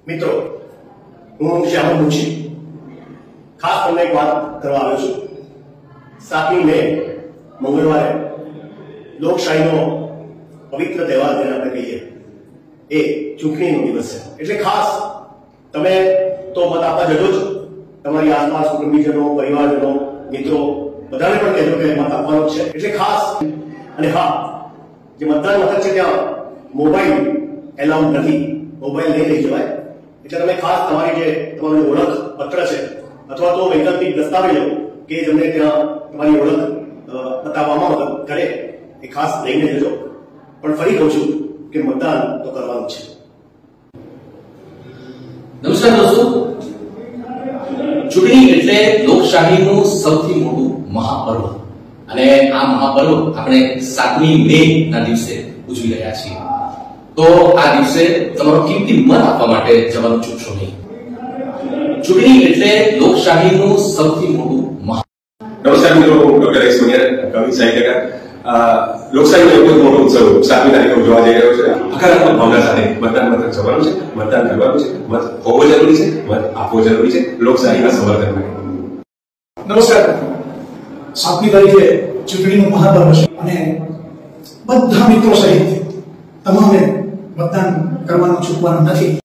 મિત્રો, હું શ્યામ મુંશી ખાસ તમને એક વાત કરવા આવ્યો છું। 7મી મે મંગળવારે લોકશાહીનો પવિત્ર તહેવાર જેને આપણે કહીએ એ ચૂંટણીનો દિવસ છે, એટલે ખાસ તમે તો મત આપવા જજો જ, તમારી આસપાસ કુટુંબીજનો, પરિવારજનો, મિત્રો બધાને પણ કહેજો કે મત આપવાનો છે। એટલે ખાસ અને હા, જે મતદાન મથક છે ત્યાં મોબાઈલ એલાઉડ નથી, મોબાઈલ નહીં લઈ જવાય। એટલે તમે ખાસ તમારી જે તમારું ઓળખ પત્ર છે અથવા તો વૈકલ્પિક દસ્તાવેજો કે જેમને ત્યાં તમારી ઓળખ બતાવવામાં મદદ કરે એ ખાસ લઈને જજો। પણ ફરી કહું છું કે મતદાન તો કરવાનું છે। નમસ્કાર દોસ્તો, ચૂંટણી એટલે લોકશાહીનું સૌથી મોટું મહાપર્વ અને આ મહાપર્વ આપણે 7મી મે ના દિવસે ઉજવી રહ્યા છીએ। તો આ દિવસે તમારો કિંમતી મત આપવા માટે જવાનું ચૂકશો નહીં। ચૂંટણી એટલે લોકશાહીનું સૌથી મોટું નમસ્કાર મિત્રો, હું ડોક્ટર એસ મુનિયા, કવિ સાહિત્યકાર। લોકશાહીનો એક જ મોટો ઉત્સવ 7મી તારીખે ઉજવવા જઈ રહ્યો છે। હકારાત્મક ભાવના સાથે મતદાન મથક જવાનું છે, મતદાન કરવાનું છે, મત હોવો જરૂરી છે, મત આપવો જરૂરી છે લોકશાહીના સંવર્ધન માટે। નમસ્કાર, 7મી તારીખે ચૂંટણીનું મહાપર્વ છે અને બધા મિત્રો સહિત તમામે મતદાન કરવાનું ચૂકવાનું નથી।